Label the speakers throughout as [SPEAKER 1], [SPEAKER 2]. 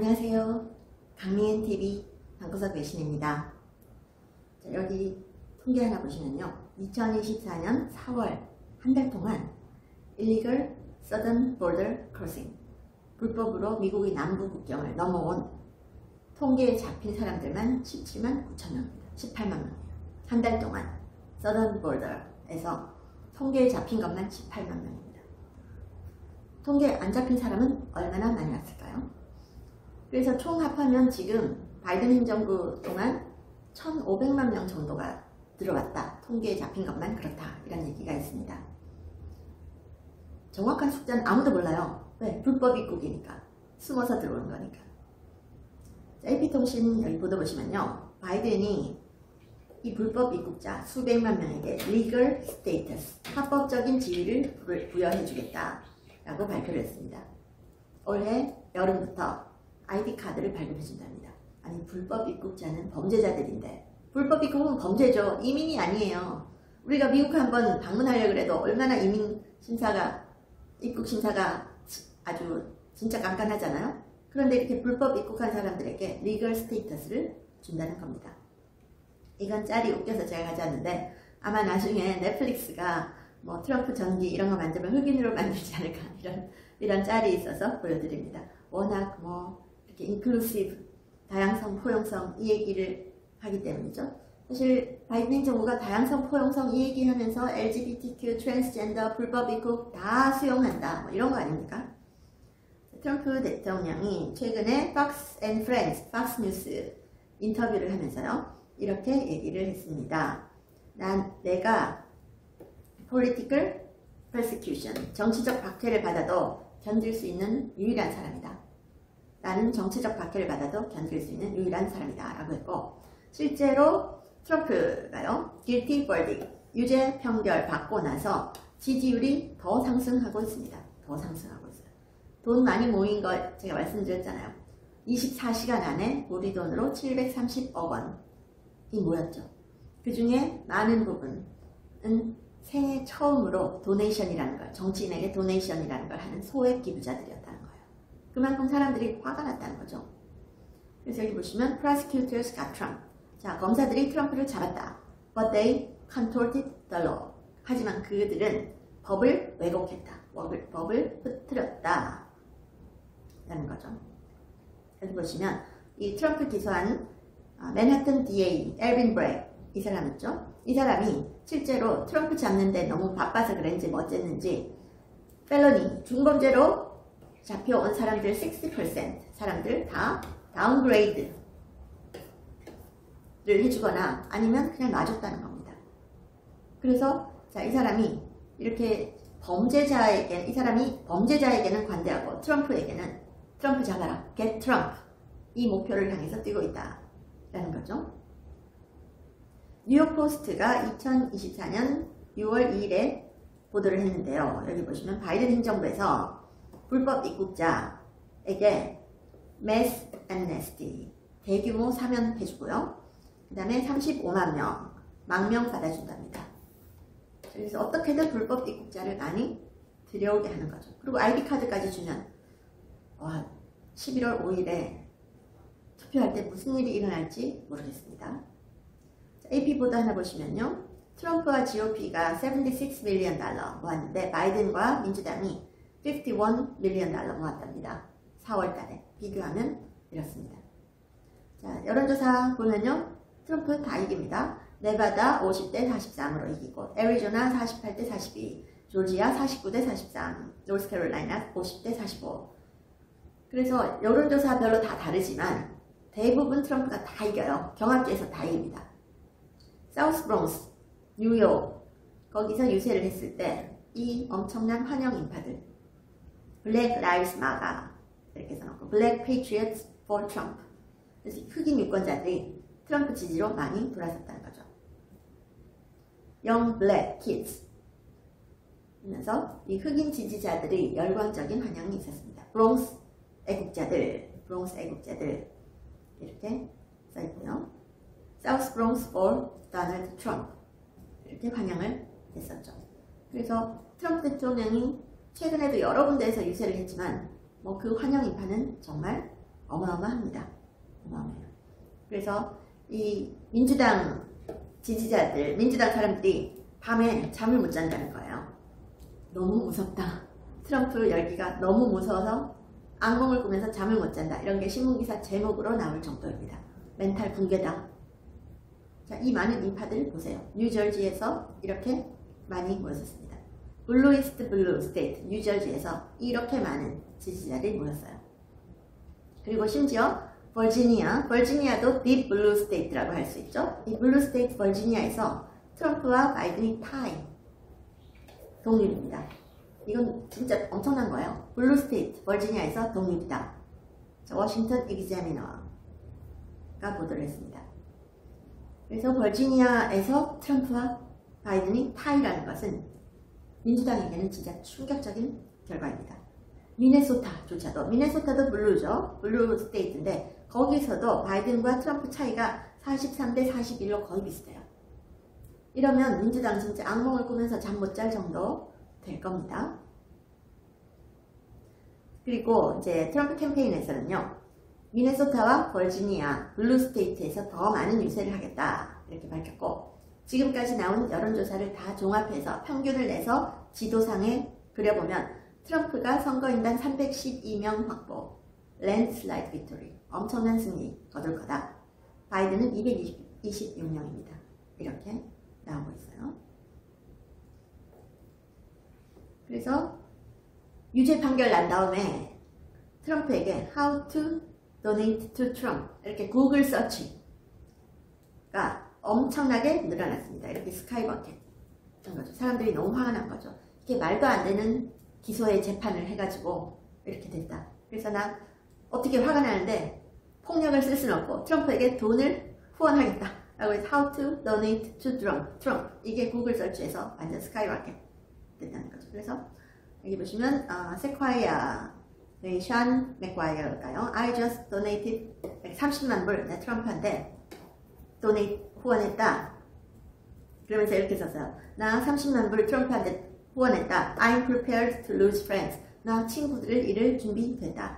[SPEAKER 1] 안녕하세요. 강민TV 방구석 외신입니다. 자, 여기 통계 하나 보시면요. 2024년 4월 한 달 동안 Illegal Southern Border Crossing, 불법으로 미국의 남부 국경을 넘어온 통계에 잡힌 사람들만 17만 9천 명입니다. 18만 명이에요. 한 달 동안 Southern Border에서 통계에 잡힌 것만 18만 명입니다. 통계에 안 잡힌 사람은 얼마나 많이 왔을까요? 그래서 총 합하면 지금 바이든 행정부 동안 1,500만 명 정도가 들어왔다. 통계에 잡힌 것만 그렇다. 이런 얘기가 있습니다. 정확한 숫자는 아무도 몰라요. 왜? 불법 입국이니까. 숨어서 들어오는 거니까. AP통신 여기 보도 보시면요. 바이든이 이 불법 입국자 수백만 명에게 legal status, 합법적인 지위를 부여해주겠다 라고 발표를 했습니다. 올해 여름부터 ID 카드를 발급해준답니다. 아니, 불법 입국자는 범죄자들인데, 불법 입국은 범죄죠. 이민이 아니에요. 우리가 미국 한번 방문하려고 해도 얼마나 입국 심사가 아주 진짜 깐깐하잖아요. 그런데 이렇게 불법 입국한 사람들에게 legal status를 준다는 겁니다. 이건 짤이 웃겨서 제가 가져왔는데, 아마 나중에 넷플릭스가 뭐 트럼프 전기 이런 거 만들면 흑인으로 만들지 않을까, 이런 짤이 있어서 보여드립니다. 워낙 이렇게 인클루시브, 다양성, 포용성 이 얘기를 하기 때문이죠. 사실 바이든 행정부가 다양성, 포용성 이 얘기하면서 LGBTQ, 트랜스젠더, 불법 입국 다 수용한다 이런 거 아닙니까? 트럼프 대통령이 최근에 Fox and Friends, Fox 뉴스 인터뷰를 하면서요. 이렇게 얘기를 했습니다. 내가 political persecution, 정치적 박해를 받아도 견딜 수 있는 유일한 사람이다. 나는 정치적 박해를 받아도 견딜 수 있는 유일한 사람이다 라고 했고, 실제로 트럼프가요, guilty verdict, 유죄 판결 받고 나서 지지율이 더 상승하고 있습니다. 더 상승하고 있어요. 돈 많이 모인 거 제가 말씀드렸잖아요. 24시간 안에 우리 돈으로 730억 원이 모였죠. 그 중에 많은 부분은 생애 처음으로 도네이션이라는 걸, 정치인에게 도네이션이라는 걸 하는 소액 기부자들이었다는 거예요. 그만큼 사람들이 화가 났다는 거죠. 그래서 여기 보시면 prosecutors got Trump. 자, 검사들이 트럼프를 잡았다. But they contorted the law. 하지만 그들은 법을 왜곡했다. 법을 흐트렸다. 라는 거죠. 여기 보시면 이 트럼프 기소한 맨하튼 DA 엘빈 브렉, 이 사람 있죠? 이 사람이 실제로 트럼프 잡는데 너무 바빠서 그랬는지 뭐 어쨌는지 펠러니, 중범죄로 잡혀온 사람들 60% 사람들 다 다운그레이드를 해주거나 아니면 그냥 놔줬다는 겁니다. 그래서 자, 이 사람이 이렇게 이 사람이 범죄자에게는 관대하고 트럼프에게는 트럼프 잡아라, get Trump, 이 목표를 향해서 뛰고 있다 라는 거죠. 뉴욕 포스트가 2024년 6월 2일에 보도를 했는데요. 여기 보시면 바이든 행정부에서 불법 입국자에게 mass amnesty, 대규모 사면해주고요. 그 다음에 35만 명, 망명 받아준답니다. 그래서 어떻게든 불법 입국자를 많이 들여오게 하는 거죠. 그리고 ID 카드까지 주면 11월 5일에 투표할 때 무슨 일이 일어날지 모르겠습니다. AP 보도 하나 보시면요. 트럼프와 GOP가 $76 밀리언 모았는데 바이든과 민주당이 $51 밀리언 모았답니다. 4월 달에 비교하면 이렇습니다. 자, 여론조사 보면요. 트럼프 다 이깁니다. 네바다 50대 43으로 이기고, 애리조나 48대 42, 조지아 49대 43, 노스캐롤라이나 50대 45. 그래서 여론조사 별로 다 다르지만 대부분 트럼프가 다 이겨요. 경합지에서 다 이깁니다. 사우스 브롱스, 뉴욕, 거기서 유세를 했을 때 이 엄청난 환영 인파들, 블랙 라이브스 마가 이렇게 써놓고 블랙 페이트리어트 for 트럼프, 그래서 흑인 유권자들이 트럼프 지지로 많이 돌아섰다는 거죠. Young Black Kids 하면서 이 흑인 지지자들의 열광적인 환영이 있었습니다. 브롱스 애국자들 이렇게 써있고요. South Bronx for Donald Trump, 이렇게 환영을 했었죠. 그래서 트럼프 대통령이 최근에도 여러 군데에서 유세를 했지만 그 환영 인파는 정말 어마어마합니다. 어마어마해요. 그래서 이 민주당 지지자들, 민주당 사람들이 밤에 잠을 못 잔다는 거예요. 너무 무섭다. 트럼프 열기가 너무 무서워서 악몽을 꾸면서 잠을 못 잔다. 이런 게 신문기사 제목으로 나올 정도입니다. 멘탈 붕괴다. 자, 이 많은 인파들 보세요. 뉴저지에서 이렇게 많이 모였습니다. 블루이스트 블루 스테이트, 뉴저지에서 이렇게 많은 지지자들이 모였어요. 그리고 심지어 버지니아도 딥 블루 스테이트라고 할 수 있죠. 이 블루 스테이트 버지니아에서 트럼프와 바이든이 타이, 동률입니다. 이건 진짜 엄청난 거예요. 블루 스테이트 버지니아에서 동률이다. 자, 워싱턴 익자미너가 보도를 했습니다. 그래서 버지니아에서 트럼프와 바이든이 타이라는 것은 민주당에게는 진짜 충격적인 결과입니다. 미네소타도 블루죠. 블루 스테이트인데 거기서도 바이든과 트럼프 차이가 43대 41로 거의 비슷해요. 이러면 민주당 진짜 악몽을 꾸면서 잠 못 잘 정도 될 겁니다. 그리고 이제 트럼프 캠페인에서는요, 미네소타와 버지니아, 블루 스테이트에서 더 많은 유세를 하겠다 이렇게 밝혔고, 지금까지 나온 여론조사를 다 종합해서 평균을 내서 지도상에 그려보면 트럼프가 선거인단 312명 확보, 랜드슬라이드 빅토리, 엄청난 승리 거둘 거다. 바이든은 226명입니다. 이렇게 나오고 있어요. 그래서 유죄 판결 난 다음에 트럼프에게 How to donate to Trump 이렇게 구글 서치가 엄청나게 늘어났습니다. 이렇게 스카이버켓 한 거죠. 사람들이 너무 화가 난 거죠. 이게 말도 안 되는 기소의 재판을 해가지고 이렇게 됐다. 그래서 나 어떻게 화가 나는데 폭력을 쓸 수는 없고 트럼프에게 돈을 후원하겠다 라고 해서 How to donate to Trump 이게 구글 서치에서 완전 스카이버켓 됐다는 거죠. 그래서 여기 보시면 세콰이아 션 맥과이어일까요? I just donated 30만 불 트럼프한테 후원했다. 그러면서 이렇게 썼어요. 나 30만 불 트럼프한테 후원했다. I'm prepared to lose friends. 나 친구들을 잃을 준비됐다.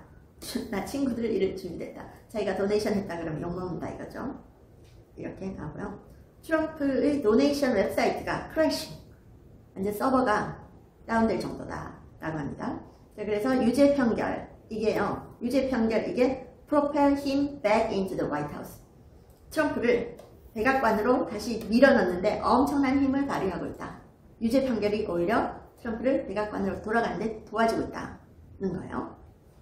[SPEAKER 1] 자기가 도네이션 했다 그러면 욕먹는다 이거죠. 이렇게 나오고요. 트럼프의 도네이션 웹사이트가 크래싱, 완전 서버가 다운될 정도다 라고 합니다. 자, 그래서 유죄 판결 이게 propel him back into the White House. 트럼프를 백악관으로 다시 밀어넣는데 엄청난 힘을 발휘하고 있다. 유죄 판결이 오히려 트럼프를 백악관으로 돌아가는데 도와주고 있다는 거예요.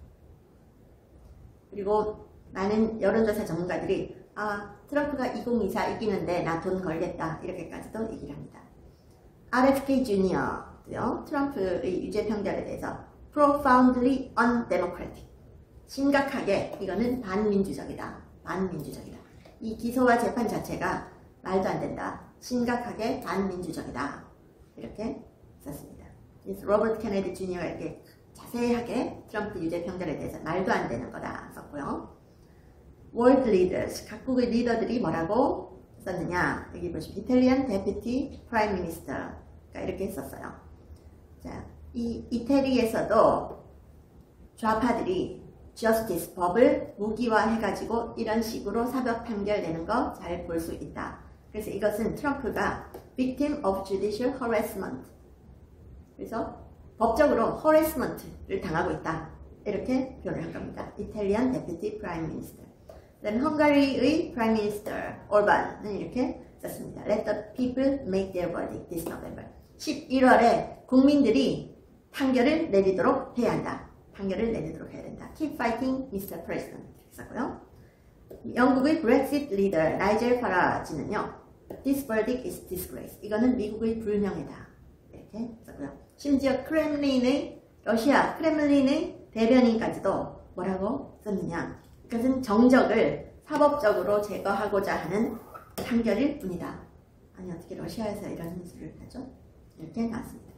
[SPEAKER 1] 그리고 많은 여론조사 전문가들이 트럼프가 2024 이기는데 나 돈 걸겠다 이렇게까지도 얘기를 합니다. RFK 주니어도요, 트럼프의 유죄 판결에 대해서 profoundly undemocratic, 심각하게 이거는 반민주적이다. 이 기소와 재판 자체가 말도 안 된다. 심각하게 반민주적이다. 이렇게 썼습니다. 그래서 로버트 케네디 주니어가 이렇게 자세하게 트럼프 유죄 판결에 대해서 말도 안 되는 거다 썼고요. World leaders, 각국의 리더들이 뭐라고 썼느냐. 여기 보시면 이탈리안 데피티 프라임 미니스터가 이렇게 썼어요. 자, 이 이태리에서도 좌파들이 justice, 법을 무기화해가지고 이런 식으로 사법 판결 내는 거 잘 볼 수 있다. 그래서 이것은 트럼프가 victim of judicial harassment, 그래서 법적으로 harassment를 당하고 있다. 이렇게 표현을 한 겁니다. 이탈리안 데피티 프라임 미니스터. 그다음에 헝가리의 프라임 미니스터 올반은 이렇게 썼습니다. Let the people make their verdict this November. 11월에 국민들이 판결을 내리도록 해야 한다. Keep fighting, Mr. President. 썼고요. 영국의 브렉시트 리더 나이젤 파라지는요, This verdict is disgrace. 이거는 미국의 불명예다. 이렇게 썼고요. 심지어 러시아 크렘린의 대변인까지도 뭐라고 썼느냐. 이것은 정적을 사법적으로 제거하고자 하는 판결일 뿐이다. 아니 어떻게 러시아에서 이런 뉴스를 하죠? 이렇게 나왔습니다.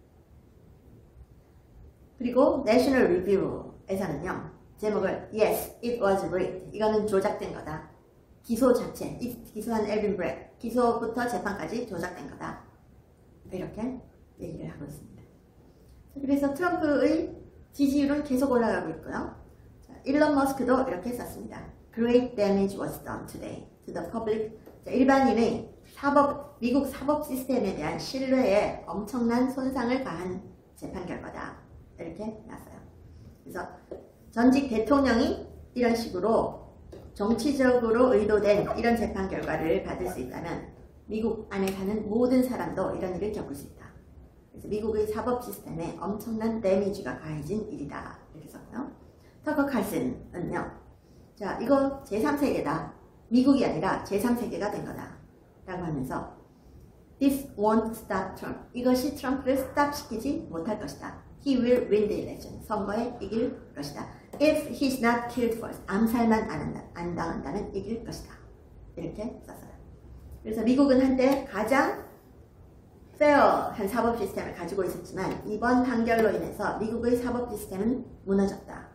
[SPEAKER 1] 그리고 내셔널 리뷰에서는요, 제목을 Yes, it was rigged. 이거는 조작된 거다. 기소 자체, 기소한 엘빈 브렉, 기소부터 재판까지 조작된 거다. 이렇게 얘기를 하고 있습니다. 그래서 트럼프의 지지율은 계속 올라가고 있고요. 자, 일론 머스크도 이렇게 썼습니다. Great damage was done today to the public. 자, 일반인의 미국 사법 시스템에 대한 신뢰에 엄청난 손상을 가한 재판 결과다. 이렇게 나왔어요. 그래서 전직 대통령이 이런 식으로 정치적으로 의도된 이런 재판 결과를 받을 수 있다면 미국 안에 사는 모든 사람도 이런 일을 겪을 수 있다. 그래서 미국의 사법 시스템에 엄청난 데미지가 가해진 일이다. 이렇게 썼고요. 터커 칼슨은요. 자, 이거 제3세계다. 미국이 아니라 제3세계가 된 거다. 라고 하면서 This won't stop Trump. 이것이 트럼프를 스탑시키지 못할 것이다. He will win the election. 선거에 이길 것이다. If he's not killed first. 암살만 안 당한다면 이길 것이다. 이렇게 썼어요. 그래서 미국은 한때 가장 페어한 사법 시스템을 가지고 있었지만 이번 판결로 인해서 미국의 사법 시스템은 무너졌다.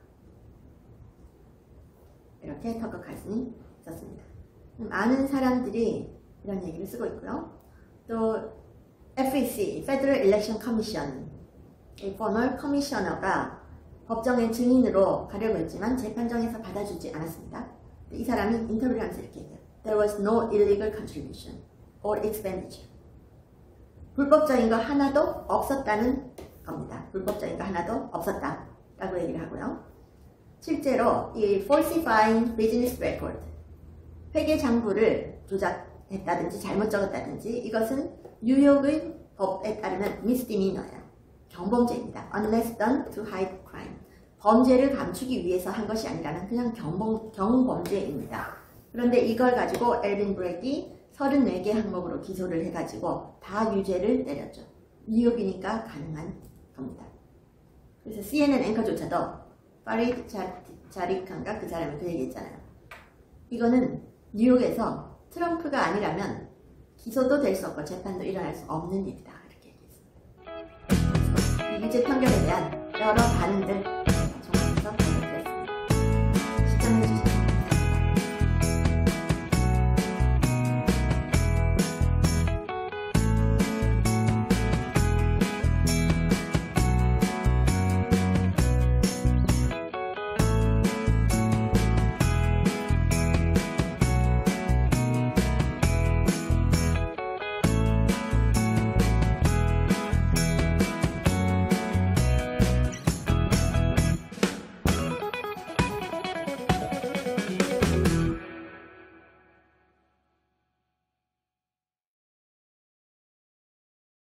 [SPEAKER 1] 이렇게 터커 칼슨이 썼습니다. 많은 사람들이 이런 얘기를 쓰고 있고요. 또 FEC, Federal Election Commission, 이 포널 커미셔너가 법정의 증인으로 가려고 했지만 재판정에서 받아주지 않았습니다. 이 사람이 인터뷰를 하면서 이렇게 얘기해요. There was no illegal contribution or expenditure. 불법적인 거 하나도 없었다는 겁니다. 불법적인 거 하나도 없었다 라고 얘기를 하고요. 실제로 이 falsifying business record, 회계 장부를 조작했다든지 잘못 적었다든지 이것은 뉴욕의 법에 따르면 misdemeanor예요. 경범죄입니다. Unless done to hide crime. 범죄를 감추기 위해서 한 것이 아니라는 그냥 경범죄입니다. 그런데 이걸 가지고 엘빈 브렉이 34개 항목으로 기소를 해가지고 다 유죄를 내렸죠. 뉴욕이니까 가능한 겁니다. 그래서 CNN 앵커조차도 파리드 자리칸가 그 사람이 그 얘기했잖아요. 이거는 뉴욕에서 트럼프가 아니라면 기소도 될 수 없고 재판도 일어날 수 없는 일이다. 이렇게 얘기했습니다. 유죄 판결에 대한 여러 반응들